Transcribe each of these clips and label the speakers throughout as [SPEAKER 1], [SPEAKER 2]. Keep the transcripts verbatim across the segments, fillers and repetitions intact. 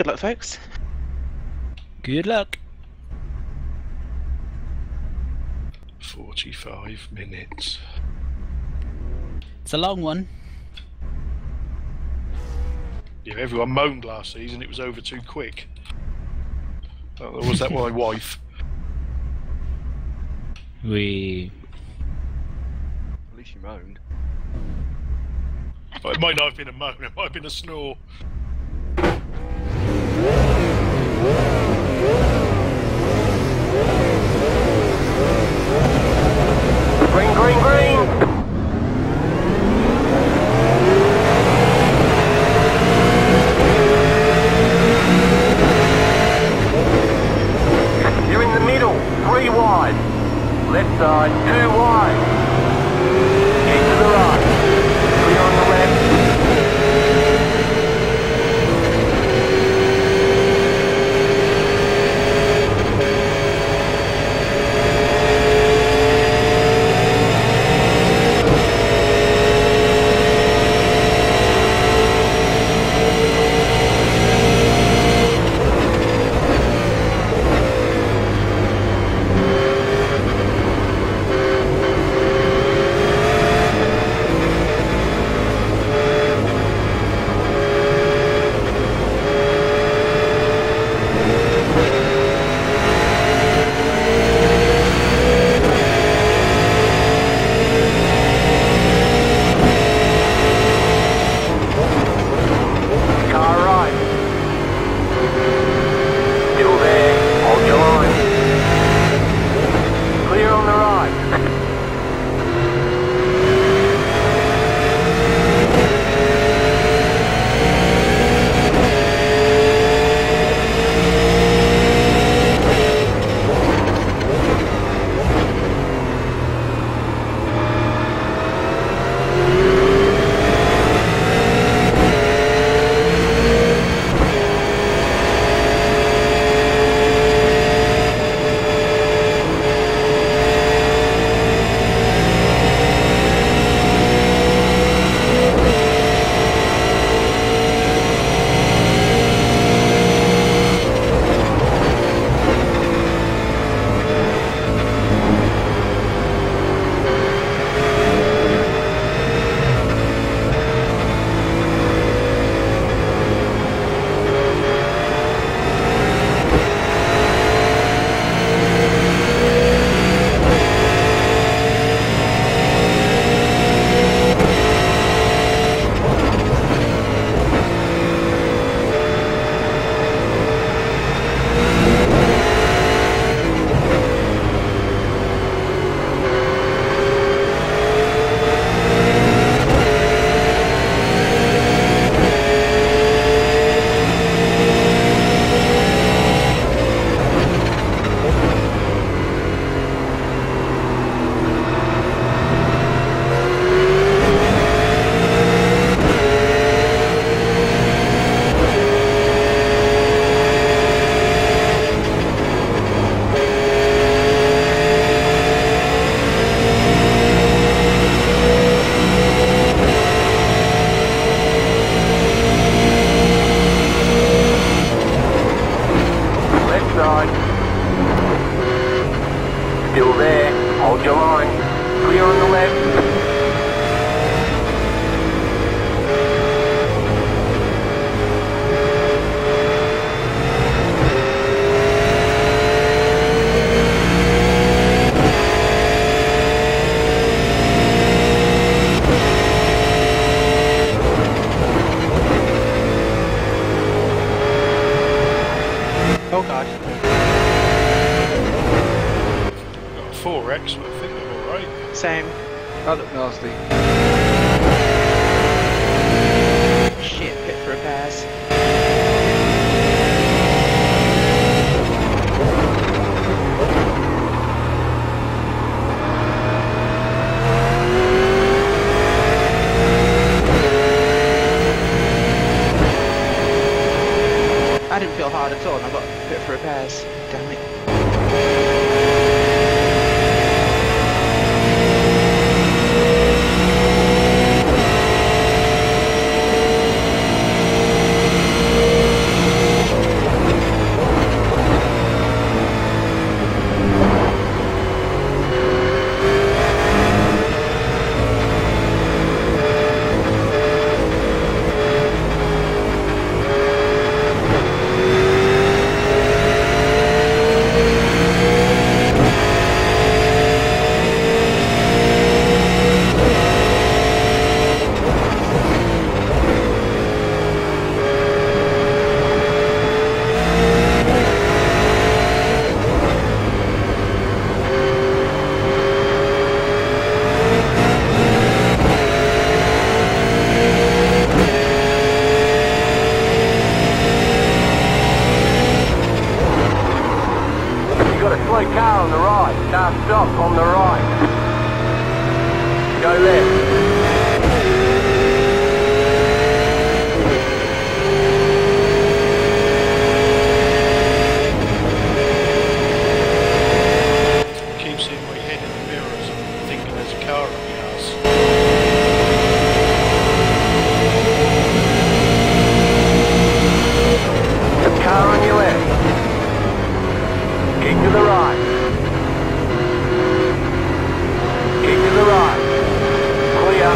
[SPEAKER 1] Good luck, folks.
[SPEAKER 2] Good luck.
[SPEAKER 3] forty-five minutes.
[SPEAKER 2] It's a long one.
[SPEAKER 3] Yeah, everyone moaned last season it was over too quick. Oh, was that my wife?
[SPEAKER 2] We.
[SPEAKER 4] At least you moaned.
[SPEAKER 3] Well, it might not have been a moan, it might have been a snore.
[SPEAKER 5] Green, green, green! You're in the middle, three wide. Left side, two wide. Head to the right. Clear on the left. Still there. Hold your line. Clear on the left.
[SPEAKER 1] Oh god.
[SPEAKER 3] Got a four X, but I think I'm alright.
[SPEAKER 1] Same.
[SPEAKER 4] That looked nasty.
[SPEAKER 1] Shit, pit for repairs. I didn't feel hard at all and I got pit for repairs. Damn it.
[SPEAKER 5] right. Now stop on the right. Go left.
[SPEAKER 3] Keep seeing my head in the mirrors and thinking there's a car on the house.
[SPEAKER 5] Car on your left. Keep to the right. Keep to the right. Clear.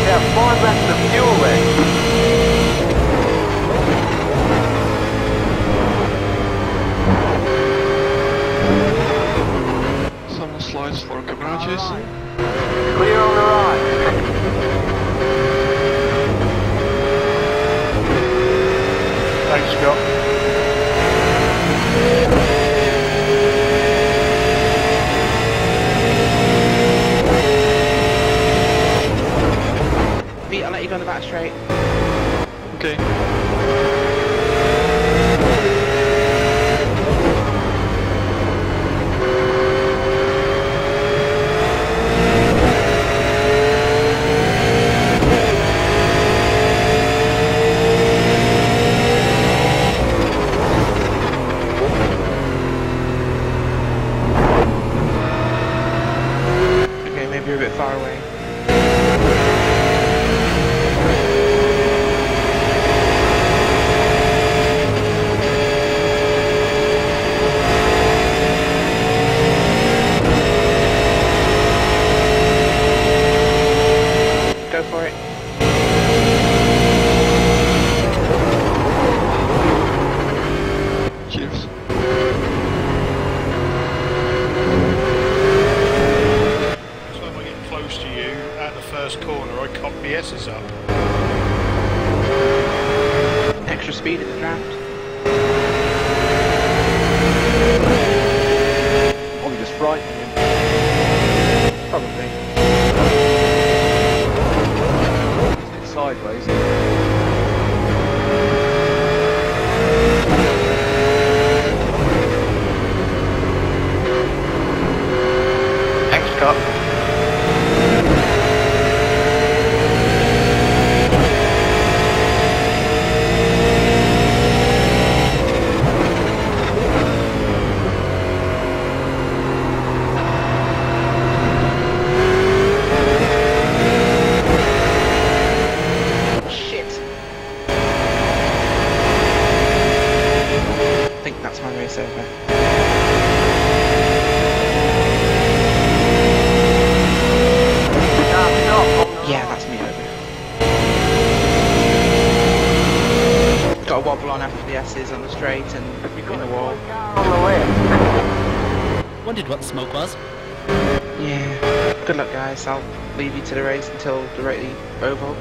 [SPEAKER 5] about five laps of fuel left.
[SPEAKER 4] Some slides for garages.
[SPEAKER 5] Clear on the right.
[SPEAKER 3] Thanks, Scott.
[SPEAKER 1] Pete, I'll let you go on the back straight.
[SPEAKER 4] Okay.
[SPEAKER 1] Okay, maybe you're a bit far away. Go for it.
[SPEAKER 4] Cheers.
[SPEAKER 3] So I'm getting close to you at the first corner. I cock the S's up.
[SPEAKER 1] Extra speed at the draft.
[SPEAKER 4] Probably just frightening him.
[SPEAKER 1] Probably.
[SPEAKER 4] It's sideways.
[SPEAKER 1] Thanks, Scott. Shit. I think that's my race over.
[SPEAKER 5] Start stop on the
[SPEAKER 1] Yeah,
[SPEAKER 5] right.
[SPEAKER 1] that's me over. Got a wobble on after the S's on the straight and in the wall.
[SPEAKER 5] Car on the left.
[SPEAKER 2] Wondered what the smoke was.
[SPEAKER 1] Yeah. Good luck, guys. I'll leave you to the race until the Rayleigh Oval.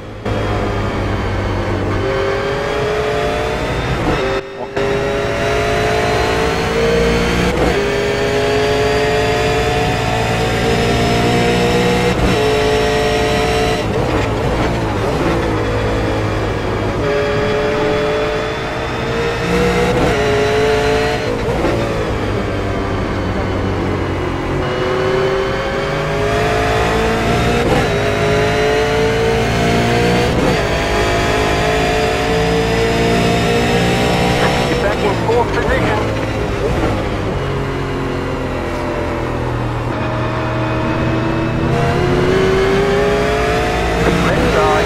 [SPEAKER 5] You're back in fourth position. Left side.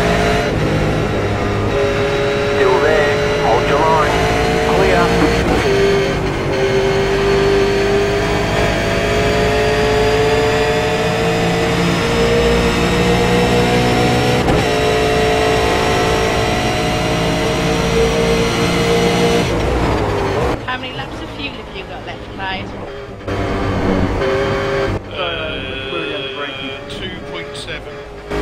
[SPEAKER 5] Still there. Hold your line. Clear.
[SPEAKER 6] How many laps of fuel have you got left, Clyde?
[SPEAKER 3] Uh, two point seven.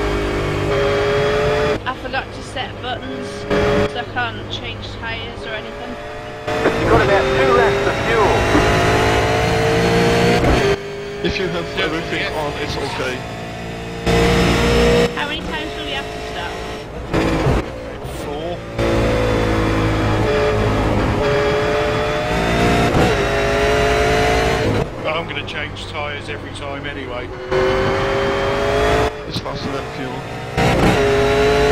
[SPEAKER 6] I forgot to set buttons, so I can't change tyres or anything.
[SPEAKER 5] You've got about two laps of fuel.
[SPEAKER 4] If you have
[SPEAKER 3] Yeah,
[SPEAKER 4] everything
[SPEAKER 3] yeah.
[SPEAKER 4] on, it's okay.
[SPEAKER 6] How many times will we have to stop?
[SPEAKER 3] Four. But I'm going to change tyres every time anyway.
[SPEAKER 4] It's faster than fuel.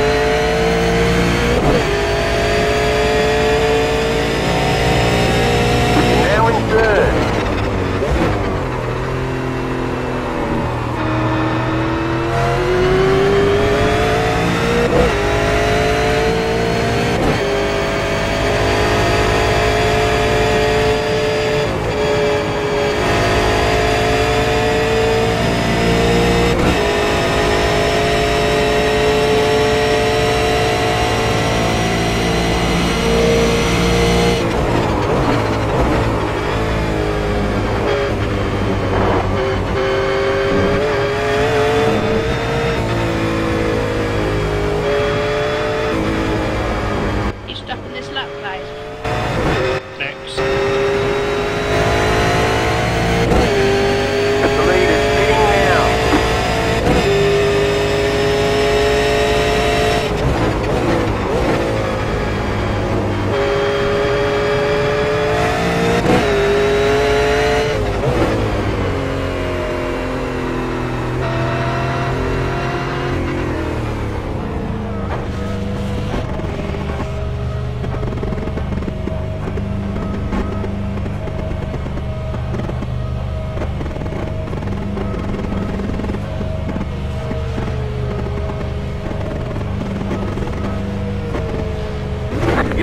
[SPEAKER 5] Now in third.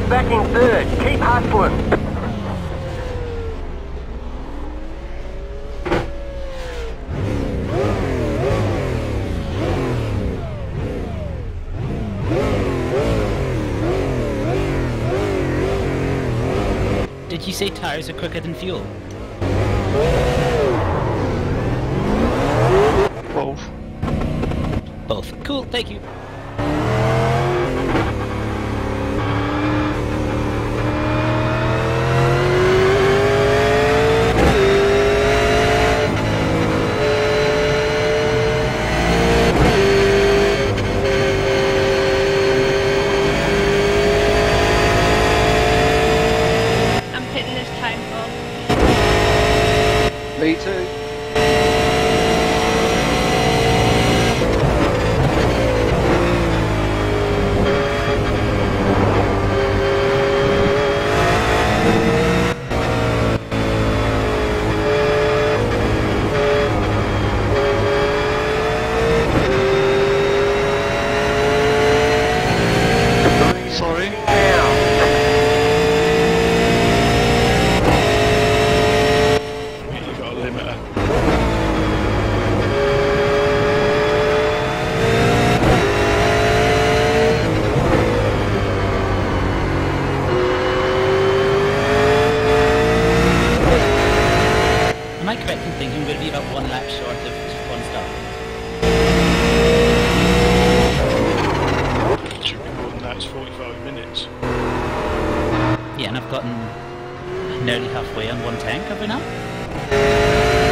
[SPEAKER 5] Get back in third. Keep hustling.
[SPEAKER 2] Did you say tires are quicker than fuel?
[SPEAKER 4] Both.
[SPEAKER 2] Both. Cool, thank you.
[SPEAKER 6] I'm hitting this time bomb.
[SPEAKER 4] Me too. Sorry.
[SPEAKER 3] You got a limiter.
[SPEAKER 2] Am I correct in thinking we're going to be about one lap short of one stop?
[SPEAKER 3] It should be more than that. It's forty-five minutes.
[SPEAKER 2] Yeah, and I've gotten nearly halfway on one tank, have we not?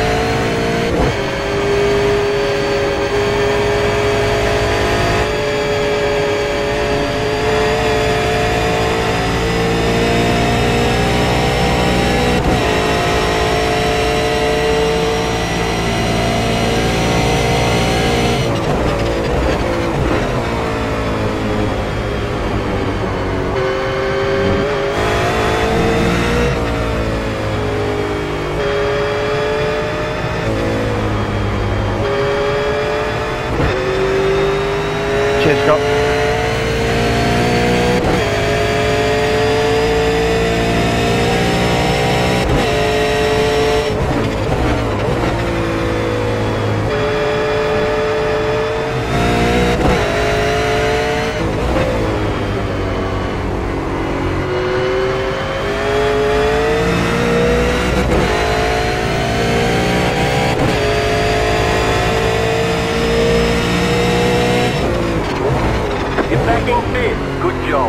[SPEAKER 4] Cheers, Scott.
[SPEAKER 5] Get back in fifth. Good job.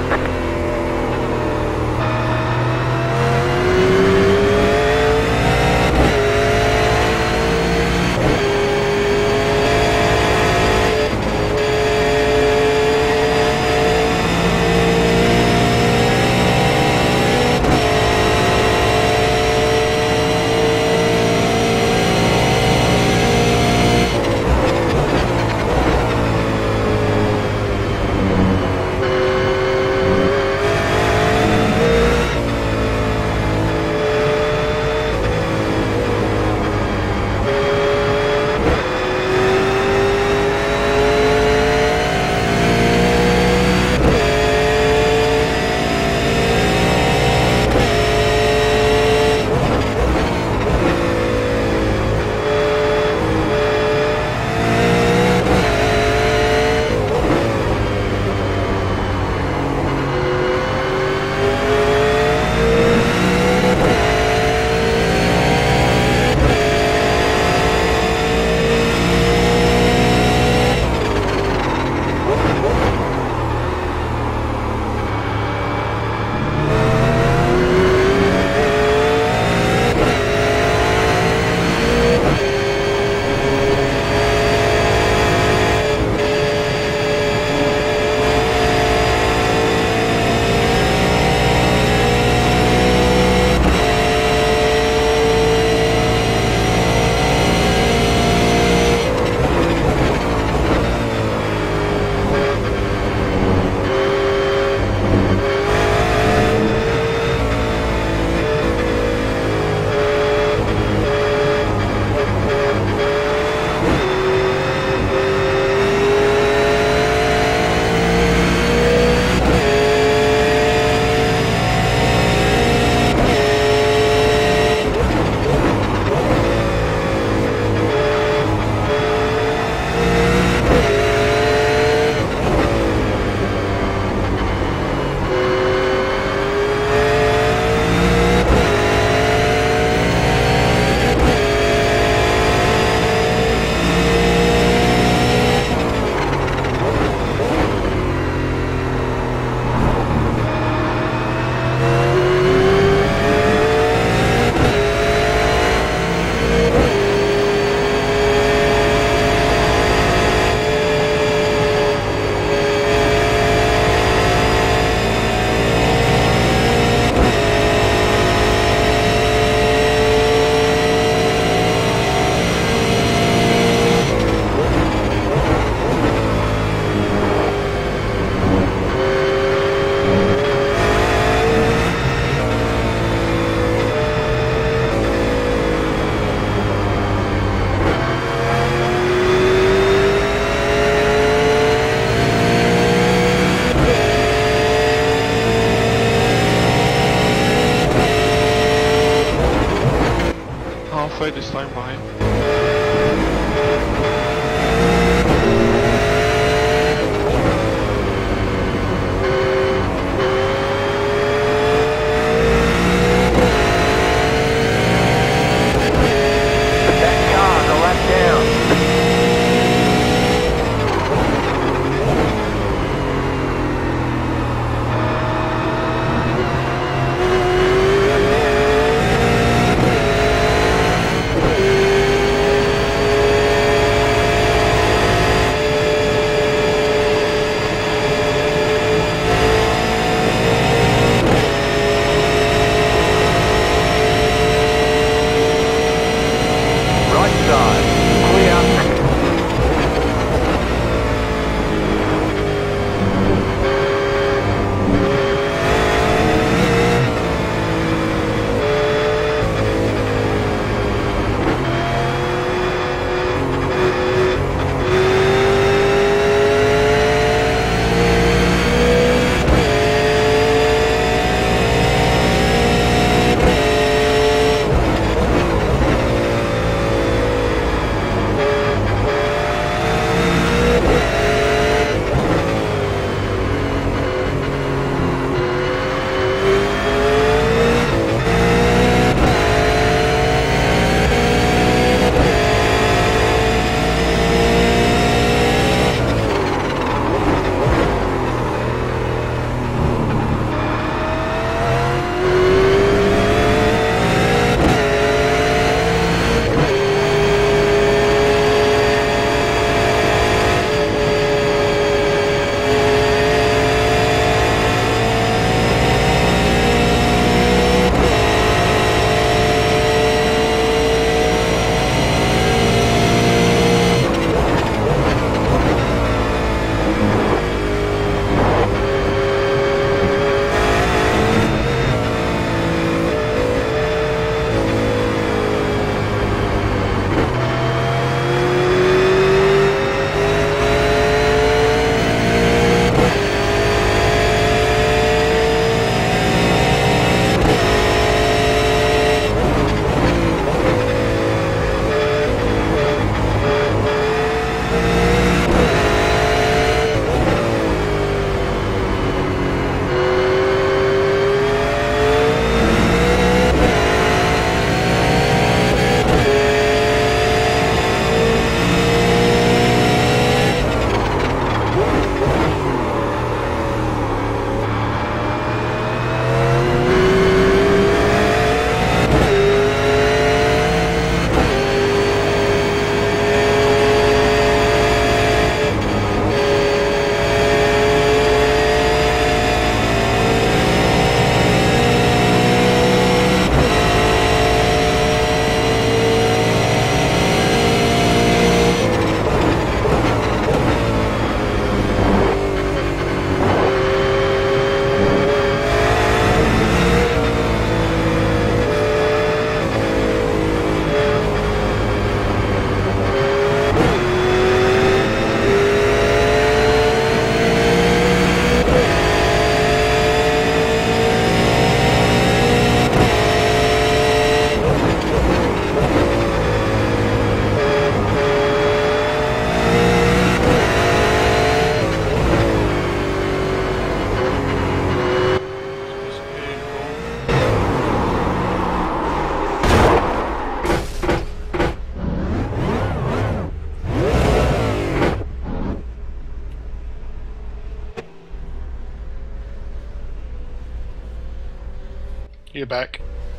[SPEAKER 3] You're back.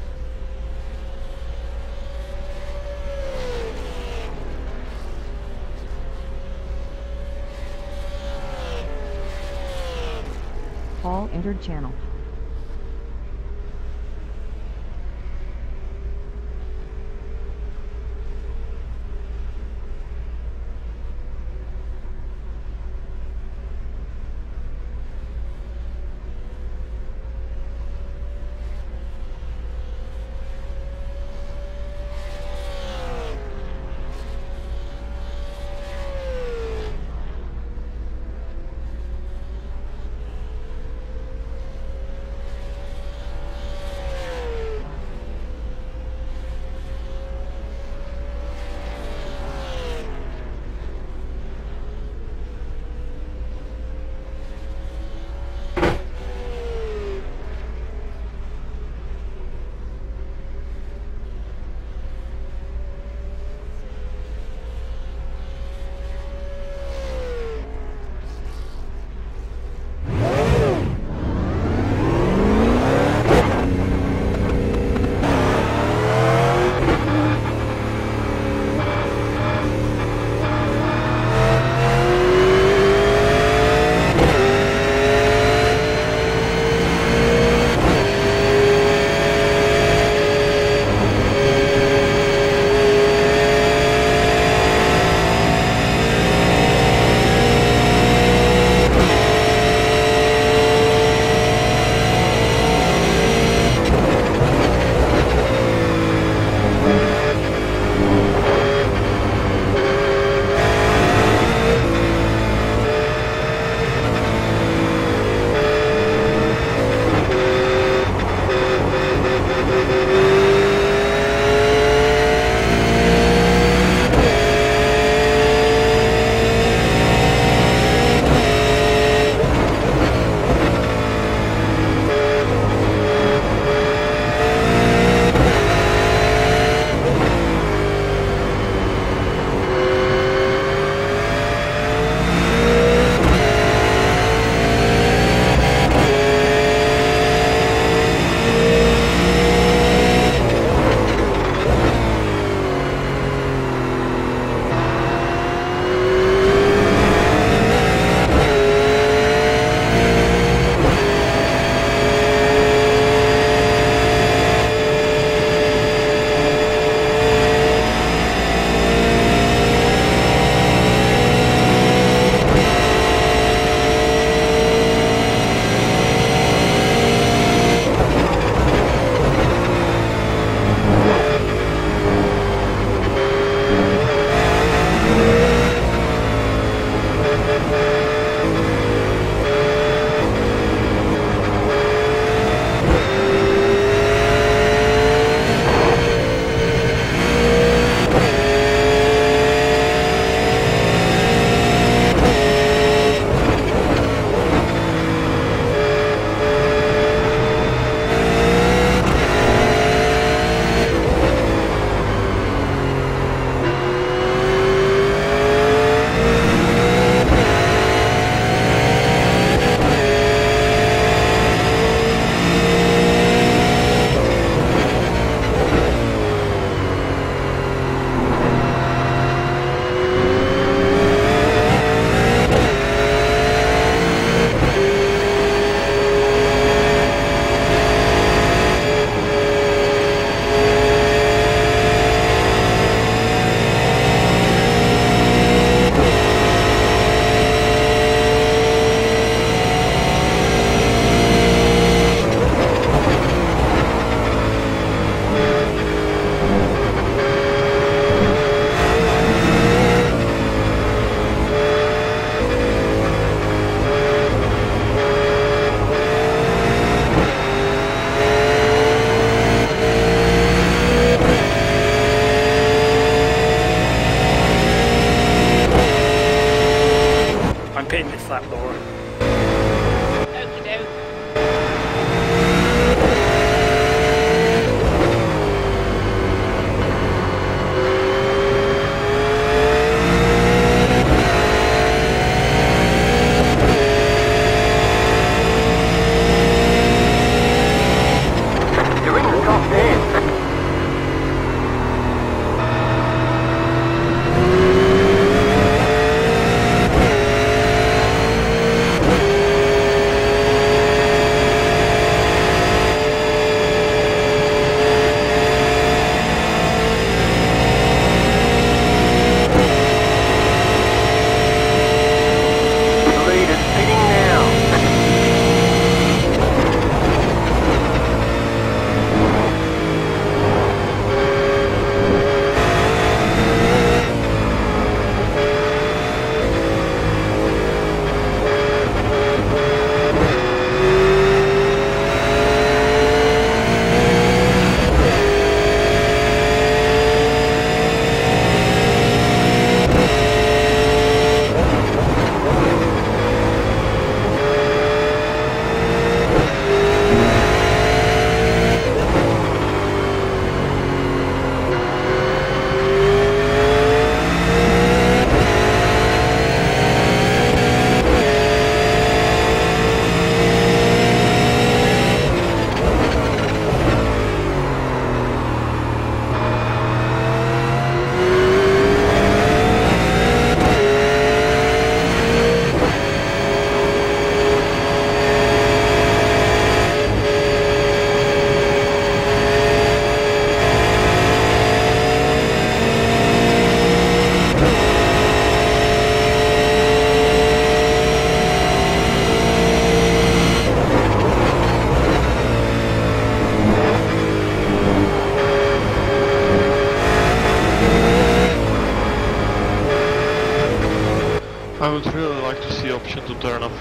[SPEAKER 7] Paul entered channel.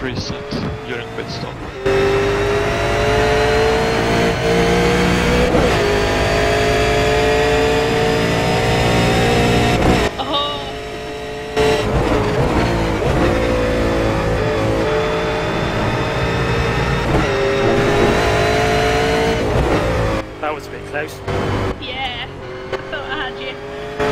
[SPEAKER 4] reset during pit stop.
[SPEAKER 8] That was a bit close.
[SPEAKER 6] Yeah, I thought I had you.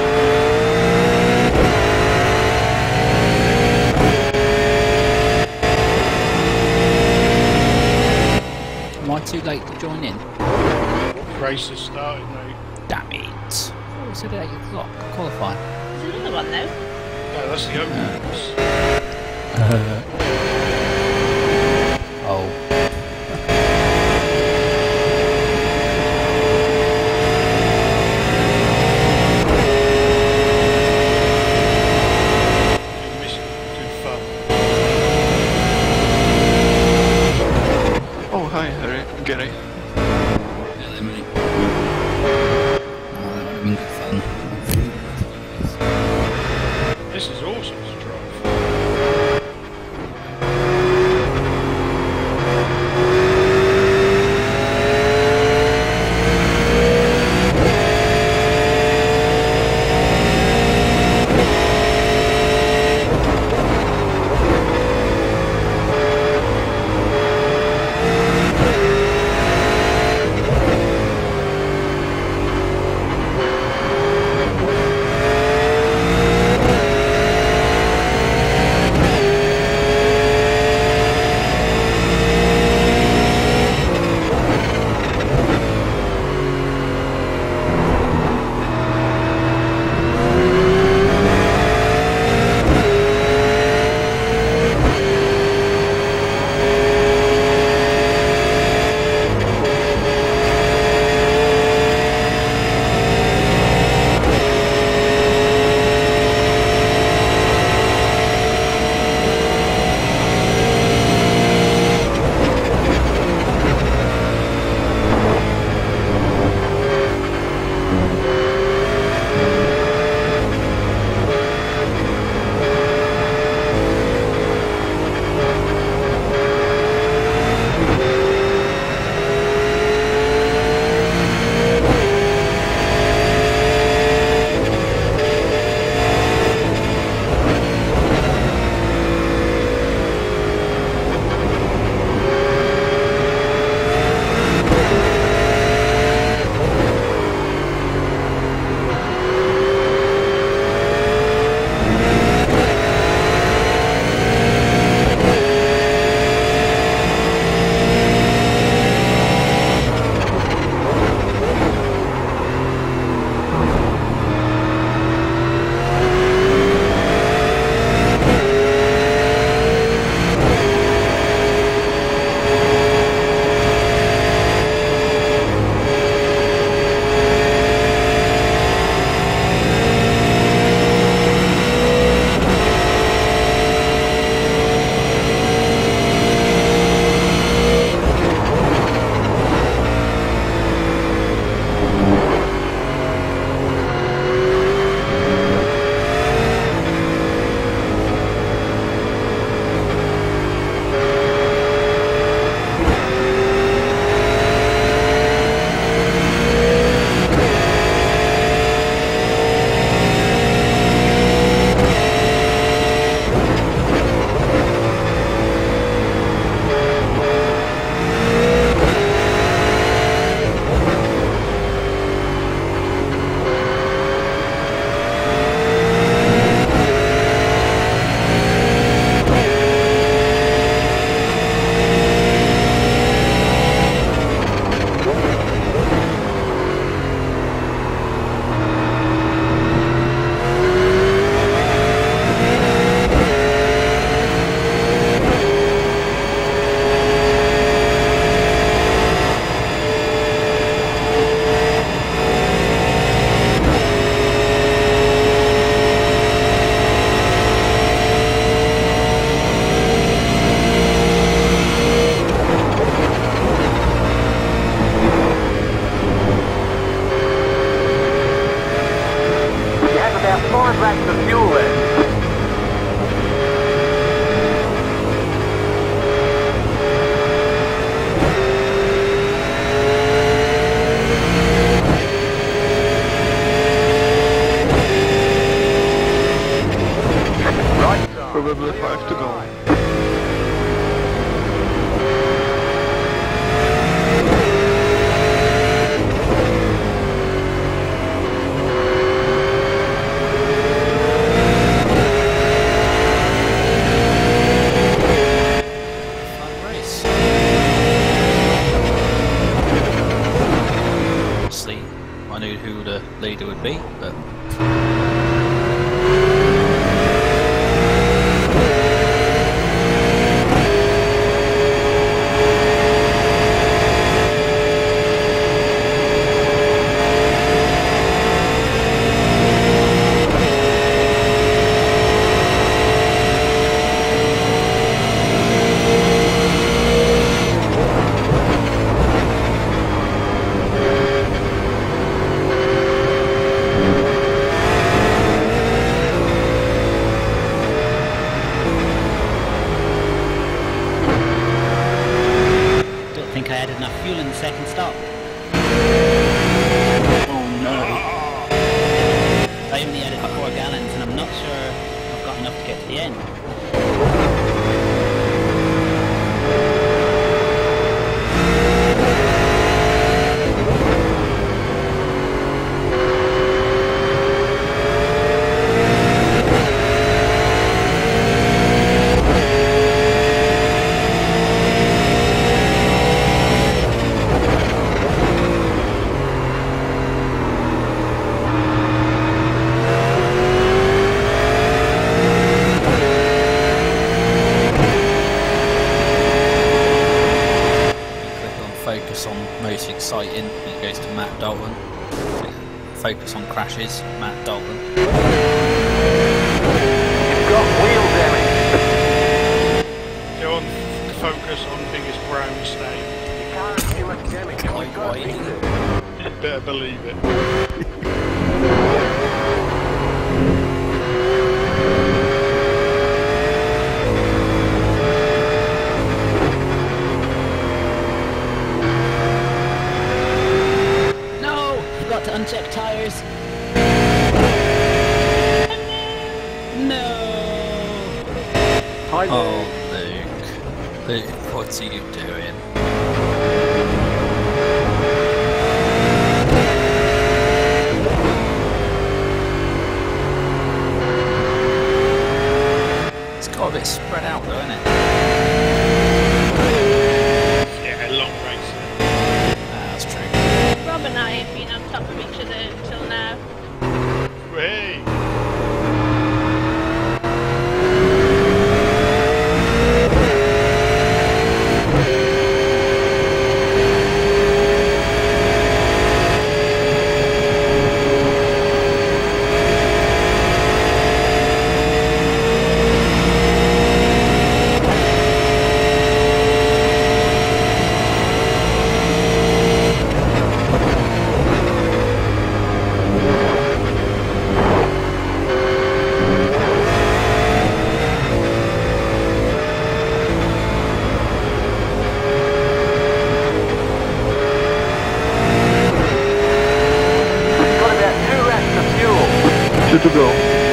[SPEAKER 2] Am I too late to join in?
[SPEAKER 3] Race has started, mate.
[SPEAKER 2] Damn it. Oh, it's at eight o'clock. Qualifying.
[SPEAKER 6] There's another one though.
[SPEAKER 3] No, that's the opens.
[SPEAKER 2] Oh.
[SPEAKER 3] You're missing good fun.
[SPEAKER 4] Oh, hi, Harry. Gary.
[SPEAKER 2] Hello, mate. Oh, that would have been good fun.
[SPEAKER 3] This is awesome to drive.
[SPEAKER 9] leader would be, but... Exciting, it goes to Matt Dalton. Focus on crashes, Matt Dalton.
[SPEAKER 5] You've got wheel damage.
[SPEAKER 3] Go on, focus on biggest brown stain.
[SPEAKER 5] You can't have too much damage. We've got to fix it.
[SPEAKER 3] You better believe it.
[SPEAKER 2] To uncheck tires. No.
[SPEAKER 5] Hi,
[SPEAKER 9] oh, Luke. Luke, what are you doing? It's got a bit spread out though, isn't it?
[SPEAKER 3] Yeah, long race.
[SPEAKER 9] Ah, that's true.
[SPEAKER 6] Rob and I have been on top of each other until now.
[SPEAKER 3] Hey!
[SPEAKER 5] To go.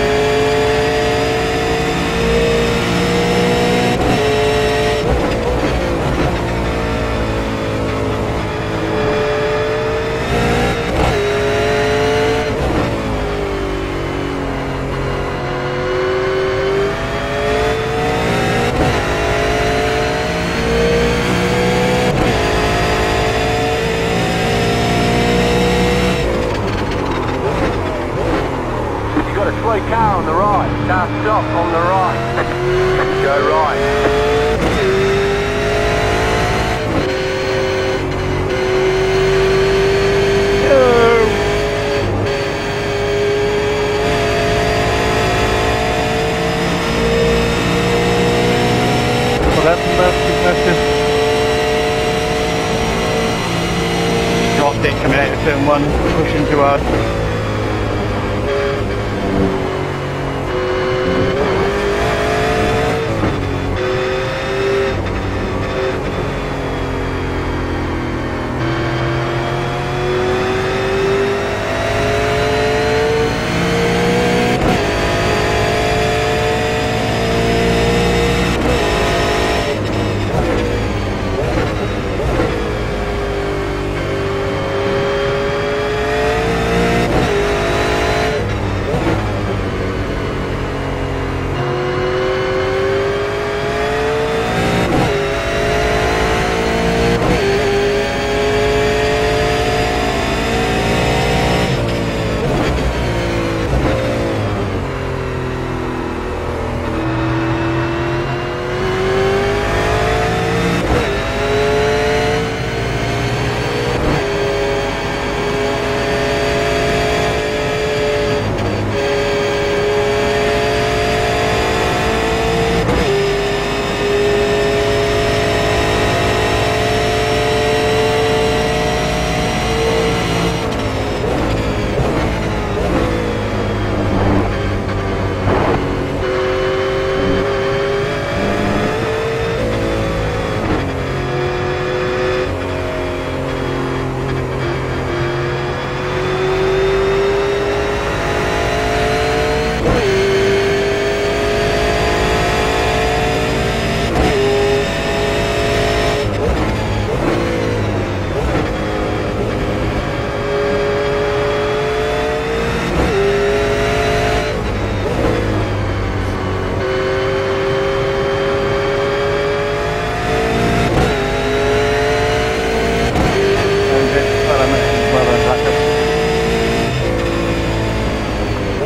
[SPEAKER 5] Slow car on the right, car stop on the right, go right. Hello. Well, that's that's dropped it coming out of turn one, pushing too hard.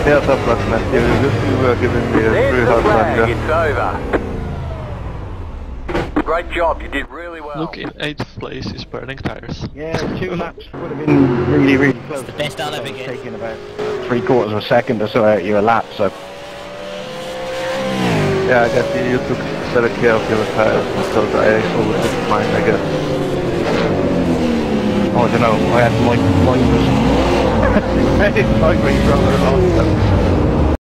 [SPEAKER 10] Yeah, top luck, Matthew. You were giving me a
[SPEAKER 5] There's
[SPEAKER 10] very
[SPEAKER 5] the
[SPEAKER 10] hard
[SPEAKER 5] flag,
[SPEAKER 10] time
[SPEAKER 5] it's over. Great job, you did really well.
[SPEAKER 4] Look, in eighth place is burning tires.
[SPEAKER 11] Yeah, two laps would have been really, really close.
[SPEAKER 2] It's the best I'll ever get.
[SPEAKER 11] Taking about three quarters of a second or so out of your lap, so.
[SPEAKER 10] Yeah, I guess you, you took better care of your tires, so I overtook mine, I guess.
[SPEAKER 11] Oh, I don't know, I had my, mine was... I didn't like where you brought it along, so.